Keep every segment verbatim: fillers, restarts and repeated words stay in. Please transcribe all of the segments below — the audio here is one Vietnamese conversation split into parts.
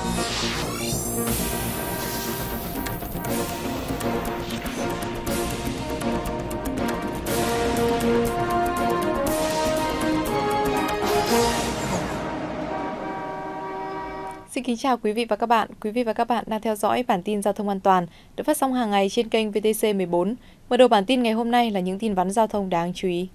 Xin kính chào quý vị và các bạn. Quý vị và các bạn đang theo dõi bản tin giao thông an toàn được phát sóng hàng ngày trên kênh vê tê xê mười bốn. Mở đầu bản tin ngày hôm nay là những tin vắn giao thông đáng chú ý.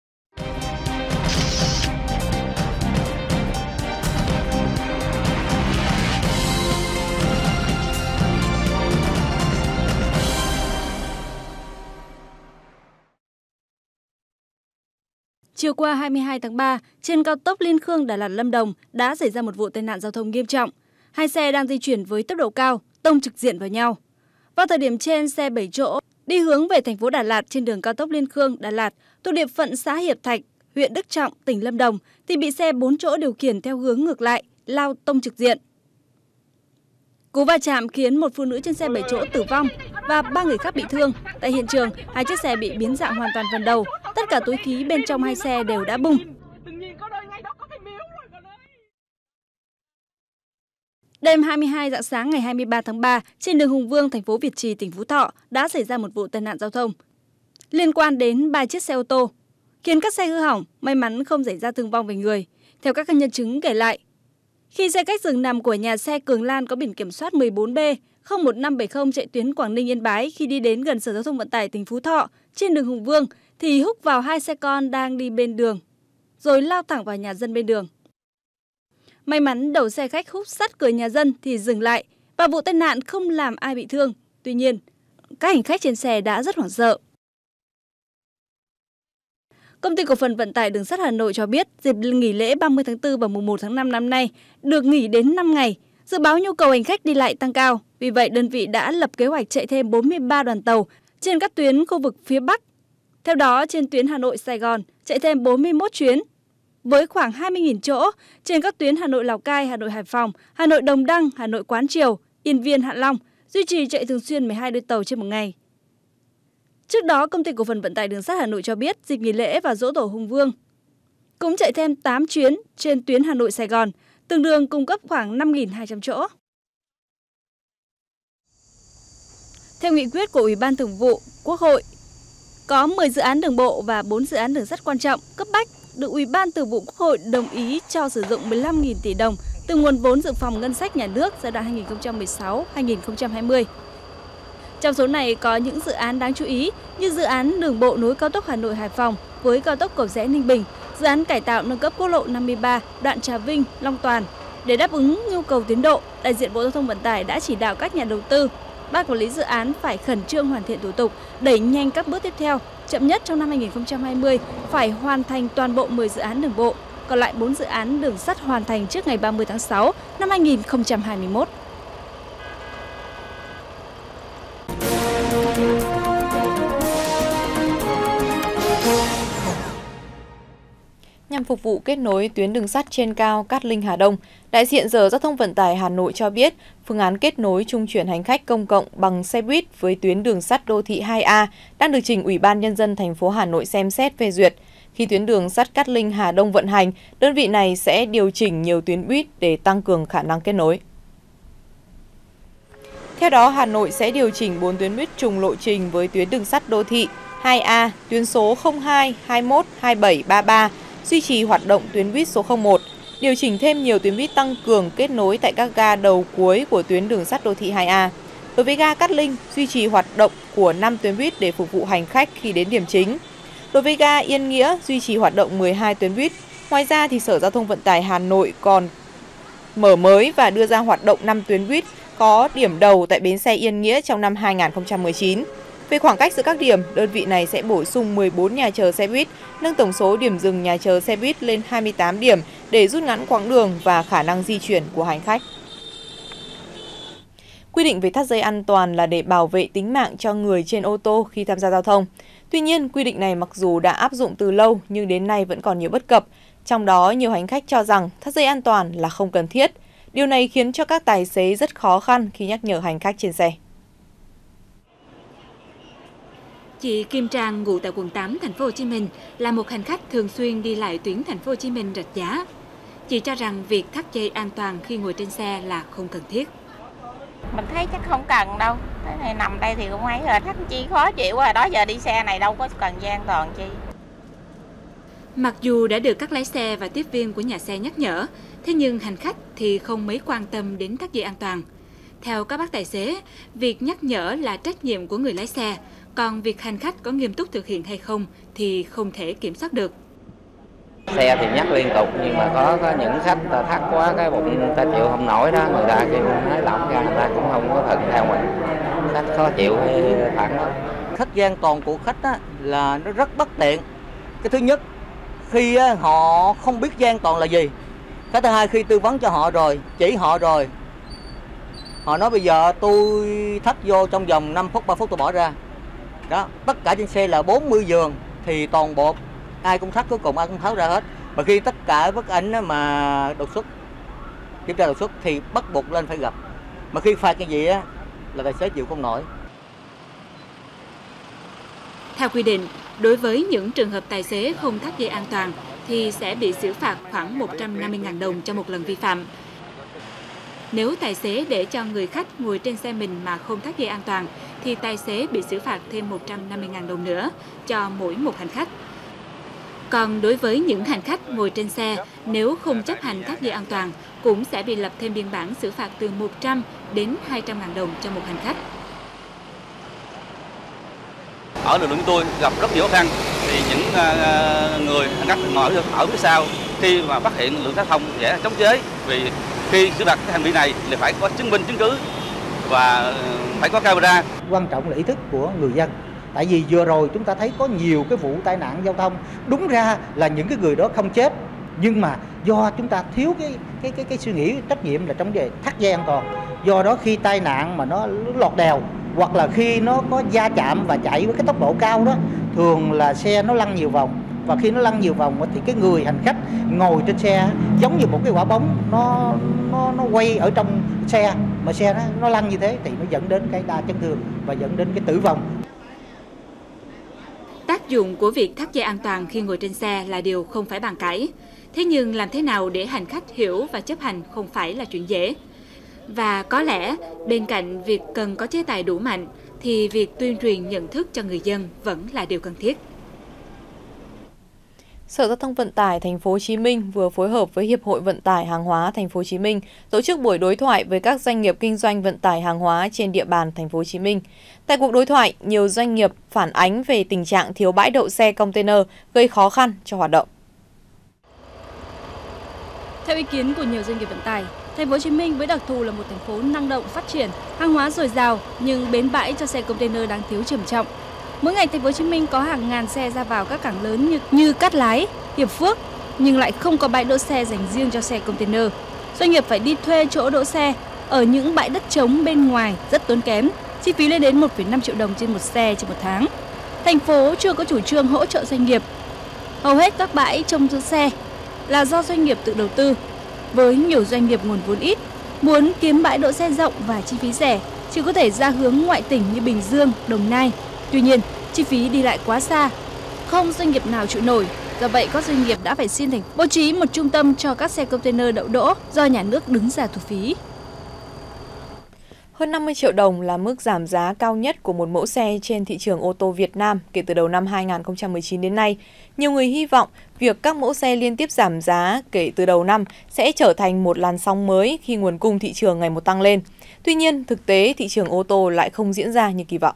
Chiều qua hai mươi hai tháng ba, trên cao tốc Liên Khương Đà Lạt Lâm Đồng đã xảy ra một vụ tai nạn giao thông nghiêm trọng. Hai xe đang di chuyển với tốc độ cao, tông trực diện vào nhau. Vào thời điểm trên, xe bảy chỗ đi hướng về thành phố Đà Lạt trên đường cao tốc Liên Khương Đà Lạt thuộc địa phận xã Hiệp Thạch, huyện Đức Trọng, tỉnh Lâm Đồng thì bị xe bốn chỗ điều khiển theo hướng ngược lại, lao tông trực diện. Cú va chạm khiến một phụ nữ trên xe bảy chỗ tử vong và ba người khác bị thương. Tại hiện trường, hai chiếc xe bị biến dạng hoàn toàn phần đầu. Tất cả túi khí bên trong hai xe đều đã bung. Đêm hai mươi hai rạng sáng ngày hai mươi ba tháng ba, trên đường Hùng Vương, thành phố Việt Trì, tỉnh Phú Thọ đã xảy ra một vụ tai nạn giao thông liên quan đến ba chiếc xe ô tô, khiến các xe hư hỏng, may mắn không xảy ra thương vong về người. Theo các nhân chứng kể lại, khi xe khách dừng nằm của nhà xe Cường Lan có biển kiểm soát mười bốn B không một năm bảy không chạy tuyến Quảng Ninh Yên Bái, khi đi đến gần Sở Giao thông Vận tải tỉnh Phú Thọ trên đường Hùng Vương thì húc vào hai xe con đang đi bên đường, rồi lao thẳng vào nhà dân bên đường. May mắn đầu xe khách húc sát cửa nhà dân thì dừng lại và vụ tai nạn không làm ai bị thương. Tuy nhiên, các hành khách trên xe đã rất hoảng sợ. Công ty cổ phần vận tải đường sắt Hà Nội cho biết dịp nghỉ lễ ba mươi tháng tư và mùng một tháng năm năm nay được nghỉ đến năm ngày. Dự báo nhu cầu hành khách đi lại tăng cao. Vì vậy, đơn vị đã lập kế hoạch chạy thêm bốn mươi ba đoàn tàu trên các tuyến khu vực phía Bắc. Theo đó, trên tuyến Hà Nội Sài Gòn chạy thêm bốn mươi mốt chuyến với khoảng hai mươi nghìn chỗ. Trên các tuyến Hà Nội Lào Cai, Hà Nội Hải Phòng, Hà Nội Đồng Đăng, Hà Nội Quán Triều, Yên Viên, Hạ Long duy trì chạy thường xuyên mười hai đôi tàu trên một ngày. Trước đó, Công ty cổ phần vận tải đường sắt Hà Nội cho biết dịp nghỉ lễ và Giỗ Tổ Hùng Vương cũng chạy thêm tám chuyến trên tuyến Hà Nội Sài Gòn, tương đương cung cấp khoảng năm nghìn hai trăm chỗ. Theo nghị quyết của Ủy ban Thường vụ Quốc hội, có mười dự án đường bộ và bốn dự án đường sắt quan trọng, cấp bách được Ủy ban Thường vụ Quốc hội đồng ý cho sử dụng mười lăm nghìn tỷ đồng từ nguồn vốn dự phòng ngân sách nhà nước giai đoạn hai nghìn không trăm mười sáu đến hai nghìn không trăm hai mươi. Trong số này có những dự án đáng chú ý như dự án đường bộ nối cao tốc Hà Nội Hải Phòng với cao tốc Cầu Giẽ Ninh Bình, dự án cải tạo nâng cấp quốc lộ năm mươi ba đoạn Trà Vinh Long Toàn. Để đáp ứng nhu cầu tiến độ, đại diện Bộ Giao thông Vận tải đã chỉ đạo các nhà đầu tư, ban quản lý dự án phải khẩn trương hoàn thiện thủ tục, đẩy nhanh các bước tiếp theo, chậm nhất trong năm hai nghìn không trăm hai mươi phải hoàn thành toàn bộ mười dự án đường bộ, còn lại bốn dự án đường sắt hoàn thành trước ngày ba mươi tháng sáu năm hai nghìn không trăm hai mươi mốt. Nhằm phục vụ kết nối tuyến đường sắt trên cao Cát Linh - Hà Đông, đại diện Sở Giao thông Vận tải Hà Nội cho biết phương án kết nối trung chuyển hành khách công cộng bằng xe buýt với tuyến đường sắt đô thị hai A đang được trình Ủy ban Nhân dân thành phố Hà Nội xem xét phê duyệt. Khi tuyến đường sắt Cát Linh - Hà Đông vận hành, đơn vị này sẽ điều chỉnh nhiều tuyến buýt để tăng cường khả năng kết nối. Theo đó, Hà Nội sẽ điều chỉnh bốn tuyến buýt trùng lộ trình với tuyến đường sắt đô thị hai A, tuyến số không hai, hai mốt, hai bảy, ba ba, duy trì hoạt động tuyến buýt số không một, điều chỉnh thêm nhiều tuyến buýt tăng cường kết nối tại các ga đầu cuối của tuyến đường sắt đô thị hai A. Đối với ga Cát Linh, duy trì hoạt động của năm tuyến buýt để phục vụ hành khách khi đến điểm chính. Đối với ga Yên Nghĩa, duy trì hoạt động mười hai tuyến buýt. Ngoài ra, thì Sở Giao thông Vận tải Hà Nội còn mở mới và đưa ra hoạt động năm tuyến buýt có điểm đầu tại bến xe Yên Nghĩa trong năm hai nghìn không trăm mười chín. Về khoảng cách giữa các điểm, đơn vị này sẽ bổ sung mười bốn nhà chờ xe buýt, nâng tổng số điểm dừng nhà chờ xe buýt lên hai mươi tám điểm để rút ngắn quãng đường và khả năng di chuyển của hành khách. Quy định về thắt dây an toàn là để bảo vệ tính mạng cho người trên ô tô khi tham gia giao thông. Tuy nhiên, quy định này mặc dù đã áp dụng từ lâu nhưng đến nay vẫn còn nhiều bất cập. Trong đó, nhiều hành khách cho rằng thắt dây an toàn là không cần thiết. Điều này khiến cho các tài xế rất khó khăn khi nhắc nhở hành khách trên xe. Chị Kim Trang, ngụ tại quận tám, thành phố Hồ Chí Minh, là một hành khách thường xuyên đi lại tuyến thành phố Hồ Chí Minh Rạch Giá. Chị cho rằng việc thắt dây an toàn khi ngồi trên xe là không cần thiết. Mình thấy chắc không cần đâu. Cái này nằm đây thì cũng ấy rồi, thắt chi khó chịu quá. Đó giờ đi xe này đâu có cần dây an toàn chi. Mặc dù đã được các lái xe và tiếp viên của nhà xe nhắc nhở, thế nhưng hành khách thì không mấy quan tâm đến thắt dây an toàn. Theo các bác tài xế, việc nhắc nhở là trách nhiệm của người lái xe, còn việc hành khách có nghiêm túc thực hiện hay không thì không thể kiểm soát được. Xe thì nhắc liên tục nhưng mà có, có những khách ta thắt quá cái bụng người ta chịu không nổi đó, người ta kêu nói lỏng ra người ta cũng không có thuận theo mình. Khách khó chịu hay phản đó. Thắt dây an toàn của khách á, là nó rất bất tiện. Cái thứ nhất, khi á, họ không biết dây an toàn là gì. Cái thứ hai, khi tư vấn cho họ rồi, chỉ họ rồi, họ nói bây giờ tôi thắt vô trong vòng năm phút, ba phút tôi bỏ ra. Đó, tất cả trên xe là bốn mươi giường thì toàn bộ ai cũng thắt, cuối cùng ai cũng tháo ra hết. Mà khi tất cả bất ảnh mà đột xuất, kiểm tra đột xuất thì bắt buộc lên phải gặp. Mà khi phạt cái gì á là tài xế chịu không nổi. Theo quy định, đối với những trường hợp tài xế không thắt dây an toàn thì sẽ bị xử phạt khoảng một trăm năm mươi nghìn đồng cho một lần vi phạm. Nếu tài xế để cho người khách ngồi trên xe mình mà không thắt dây an toàn thì tài xế bị xử phạt thêm một trăm năm mươi nghìn đồng nữa cho mỗi một hành khách. Còn đối với những hành khách ngồi trên xe, nếu không chấp hành thắt dây an toàn cũng sẽ bị lập thêm biên bản xử phạt từ một trăm đến hai trăm nghìn đồng cho một hành khách. Ở đường chúng tôi gặp rất nhiều khó khăn, thì những người hành khách ngồi ở phía sau khi mà phát hiện lực lượng giao thông sẽ chống chế, vì khi xử phạt cái hành vi này thì phải có chứng minh chứng cứ và phải có camera. Quan trọng là ý thức của người dân. Tại vì vừa rồi chúng ta thấy có nhiều cái vụ tai nạn giao thông, đúng ra là những cái người đó không chết, nhưng mà do chúng ta thiếu cái cái cái cái suy nghĩ trách nhiệm là trong vấn đề thắt dây an toàn. Do đó khi tai nạn mà nó lọt đèo hoặc là khi nó có va chạm và chạy với cái tốc độ cao đó, thường là xe nó lăn nhiều vòng, và khi nó lăn nhiều vòng thì cái người hành khách ngồi trên xe giống như một cái quả bóng nó nó nó quay ở trong xe, mà xe nó nó lăn như thế thì nó dẫn đến cái đa chấn thương và dẫn đến cái tử vong. Tác dụng của việc thắt dây an toàn khi ngồi trên xe là điều không phải bàn cãi. Thế nhưng làm thế nào để hành khách hiểu và chấp hành không phải là chuyện dễ. Và có lẽ bên cạnh việc cần có chế tài đủ mạnh thì việc tuyên truyền nhận thức cho người dân vẫn là điều cần thiết. Sở Giao thông Vận tải Thành phố Hồ Chí Minh vừa phối hợp với Hiệp hội Vận tải Hàng hóa Thành phố Hồ Chí Minh tổ chức buổi đối thoại với các doanh nghiệp kinh doanh vận tải hàng hóa trên địa bàn Thành phố Hồ Chí Minh. Tại cuộc đối thoại, nhiều doanh nghiệp phản ánh về tình trạng thiếu bãi đậu xe container gây khó khăn cho hoạt động. Theo ý kiến của nhiều doanh nghiệp vận tải, Thành phố Hồ Chí Minh với đặc thù là một thành phố năng động phát triển, hàng hóa dồi dào nhưng bến bãi cho xe container đang thiếu trầm trọng. Mỗi ngày Thành phố Hồ Chí Minh có hàng ngàn xe ra vào các cảng lớn như như Cát Lái, Hiệp Phước nhưng lại không có bãi đỗ xe dành riêng cho xe container. Doanh nghiệp phải đi thuê chỗ đỗ xe ở những bãi đất trống bên ngoài rất tốn kém, chi phí lên đến một phẩy năm triệu đồng trên một xe trên một tháng. Thành phố chưa có chủ trương hỗ trợ doanh nghiệp. Hầu hết các bãi trông giữ xe là do doanh nghiệp tự đầu tư. Với nhiều doanh nghiệp nguồn vốn ít, muốn kiếm bãi đỗ xe rộng và chi phí rẻ, chỉ có thể ra hướng ngoại tỉnh như Bình Dương, Đồng Nai. Tuy nhiên, chi phí đi lại quá xa, không doanh nghiệp nào chịu nổi. Do vậy, các doanh nghiệp đã phải xin thành bố trí một trung tâm cho các xe container đậu đỗ do nhà nước đứng ra thu phí. Hơn năm mươi triệu đồng là mức giảm giá cao nhất của một mẫu xe trên thị trường ô tô Việt Nam kể từ đầu năm hai nghìn không trăm mười chín đến nay. Nhiều người hy vọng việc các mẫu xe liên tiếp giảm giá kể từ đầu năm sẽ trở thành một làn sóng mới khi nguồn cung thị trường ngày một tăng lên. Tuy nhiên, thực tế thị trường ô tô lại không diễn ra như kỳ vọng.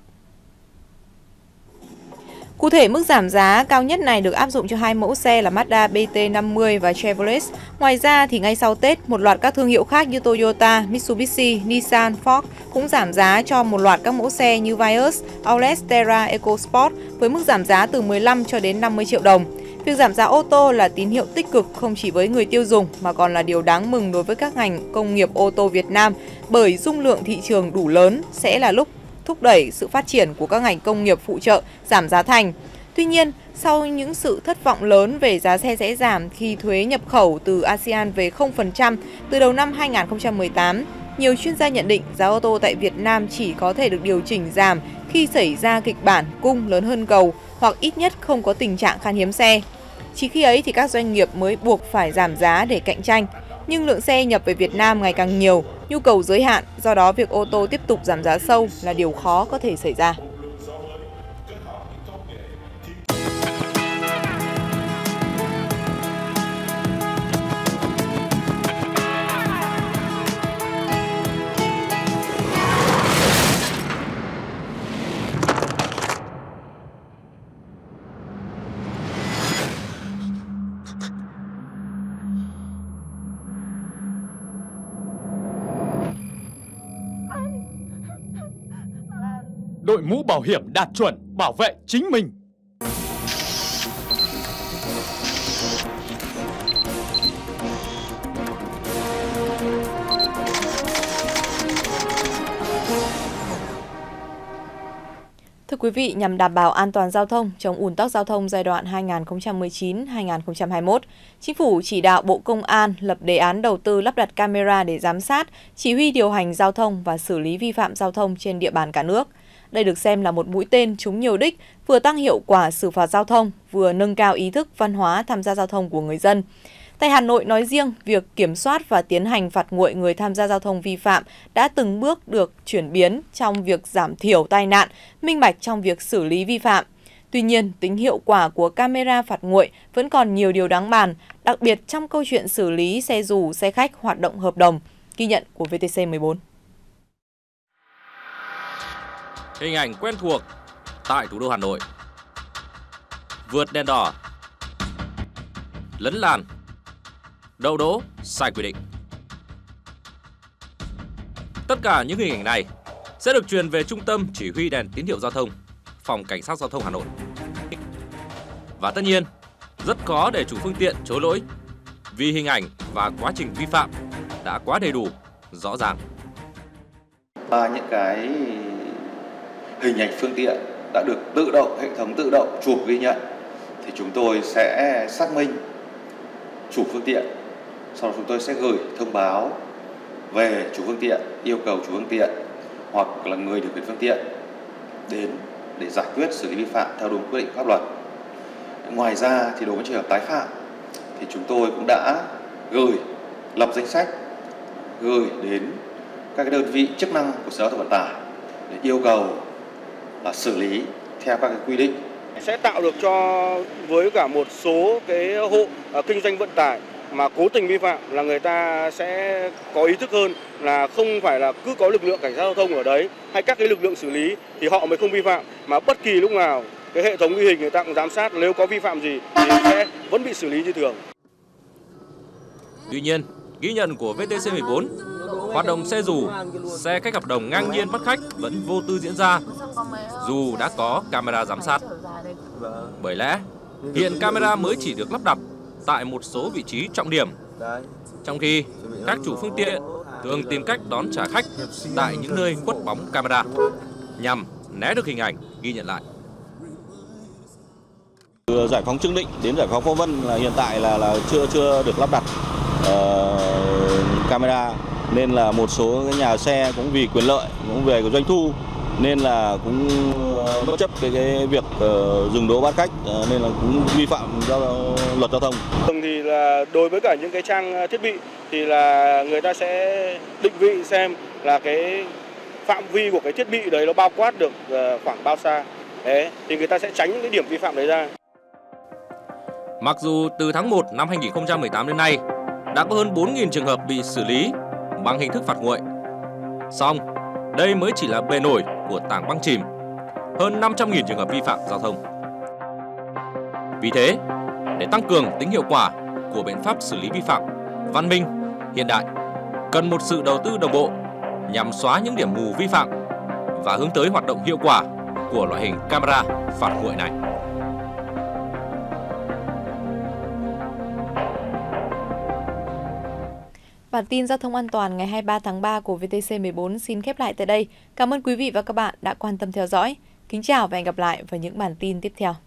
Cụ thể, mức giảm giá cao nhất này được áp dụng cho hai mẫu xe là Mazda B T năm mươi và Chevrolet. Ngoài ra, thì ngay sau Tết, một loạt các thương hiệu khác như Toyota, Mitsubishi, Nissan, Ford cũng giảm giá cho một loạt các mẫu xe như Vios, Auris, Terra, EcoSport với mức giảm giá từ mười lăm cho đến năm mươi triệu đồng. Việc giảm giá ô tô là tín hiệu tích cực không chỉ với người tiêu dùng mà còn là điều đáng mừng đối với các ngành công nghiệp ô tô Việt Nam, bởi dung lượng thị trường đủ lớn sẽ là lúc thúc đẩy sự phát triển của các ngành công nghiệp phụ trợ giảm giá thành. Tuy nhiên, sau những sự thất vọng lớn về giá xe sẽ giảm khi thuế nhập khẩu từ a sê an về không phần trăm từ đầu năm hai nghìn không trăm mười tám, nhiều chuyên gia nhận định giá ô tô tại Việt Nam chỉ có thể được điều chỉnh giảm khi xảy ra kịch bản cung lớn hơn cầu hoặc ít nhất không có tình trạng khan hiếm xe. Chỉ khi ấy thì các doanh nghiệp mới buộc phải giảm giá để cạnh tranh. Nhưng lượng xe nhập về Việt Nam ngày càng nhiều, nhu cầu giới hạn, do đó việc ô tô tiếp tục giảm giá sâu là điều khó có thể xảy ra. Đội mũ bảo hiểm đạt chuẩn bảo vệ chính mình. Thưa quý vị, nhằm đảm bảo an toàn giao thông, chống ùn tắc giao thông giai đoạn hai nghìn không trăm mười chín đến hai nghìn không trăm hai mươi mốt, Chính phủ chỉ đạo Bộ Công an lập đề án đầu tư lắp đặt camera để giám sát, chỉ huy điều hành giao thông và xử lý vi phạm giao thông trên địa bàn cả nước. Đây được xem là một mũi tên trúng nhiều đích, vừa tăng hiệu quả xử phạt giao thông, vừa nâng cao ý thức văn hóa tham gia giao thông của người dân. Tại Hà Nội nói riêng, việc kiểm soát và tiến hành phạt nguội người tham gia giao thông vi phạm đã từng bước được chuyển biến trong việc giảm thiểu tai nạn, minh bạch trong việc xử lý vi phạm. Tuy nhiên, tính hiệu quả của camera phạt nguội vẫn còn nhiều điều đáng bàn, đặc biệt trong câu chuyện xử lý xe dù, xe khách hoạt động hợp đồng. Ghi nhận của vê tê xê mười bốn. Hình ảnh quen thuộc tại thủ đô Hà Nội. Vượt đèn đỏ, lấn làn, đậu đỗ sai quy định. Tất cả những hình ảnh này sẽ được truyền về Trung tâm Chỉ huy đèn tín hiệu giao thông, Phòng Cảnh sát Giao thông Hà Nội. Và tất nhiên, rất khó để chủ phương tiện chối lỗi vì hình ảnh và quá trình vi phạm đã quá đầy đủ, rõ ràng. Và những cái hình ảnh phương tiện đã được tự động, hệ thống tự động chụp ghi nhận thì chúng tôi sẽ xác minh chủ phương tiện. Sau đó chúng tôi sẽ gửi thông báo về chủ phương tiện, yêu cầu chủ phương tiện hoặc là người điều khiển phương tiện đến để giải quyết xử lý vi phạm theo đúng quy định pháp luật. Ngoài ra thì đối với trường hợp tái phạm thì chúng tôi cũng đã gửi lập danh sách gửi đến các cái đơn vị chức năng của Sở Giao thông Vận tải để yêu cầu là xử lý theo các cái quy định. Sẽ tạo được cho với cả một số cái hộ uh, kinh doanh vận tải mà cố tình vi phạm là người ta sẽ có ý thức hơn, là không phải là cứ có lực lượng cảnh sát giao thông ở đấy hay các cái lực lượng xử lý thì họ mới không vi phạm, mà bất kỳ lúc nào cái hệ thống ghi hình người ta cũng giám sát, nếu có vi phạm gì thì sẽ vẫn bị xử lý như thường. Tuy nhiên, ghi nhận của vê tê xê mười bốn, hoạt động xe dù, xe khách hợp đồng ngang nhiên bắt khách vẫn vô tư diễn ra dù đã có camera giám sát. Bởi lẽ, hiện camera mới chỉ được lắp đặt tại một số vị trí trọng điểm, trong khi các chủ phương tiện thường tìm cách đón trả khách tại những nơi khuất bóng camera nhằm né được hình ảnh ghi nhận lại. Từ giải phóng Trương Định đến giải phóng Phong Vân là hiện tại là là chưa chưa được lắp đặt uh, camera, nên là một số cái nhà xe cũng vì quyền lợi, cũng về cái doanh thu nên là cũng bất chấp cái cái việc uh, dừng đỗ bắt khách, uh, nên là cũng vi phạm giao, luật giao thông. Thường thì là đối với cả những cái trang thiết bị thì là người ta sẽ định vị xem là cái phạm vi của cái thiết bị đấy nó bao quát được uh, khoảng bao xa. Đấy, thì người ta sẽ tránh những cái điểm vi phạm đấy ra. Mặc dù từ tháng một năm hai nghìn không trăm mười tám đến nay đã có hơn bốn nghìn trường hợp bị xử lý bằng hình thức phạt nguội, song đây mới chỉ là bề nổi của tảng băng chìm hơn năm trăm nghìn trường hợp vi phạm giao thông. Vì thế, để tăng cường tính hiệu quả của biện pháp xử lý vi phạm văn minh, hiện đại, cần một sự đầu tư đồng bộ nhằm xóa những điểm mù vi phạm và hướng tới hoạt động hiệu quả của loại hình camera phạt nguội này. Bản tin giao thông an toàn ngày hai mươi ba tháng ba của vê tê xê mười bốn xin khép lại tại đây. Cảm ơn quý vị và các bạn đã quan tâm theo dõi. Kính chào và hẹn gặp lại vào những bản tin tiếp theo.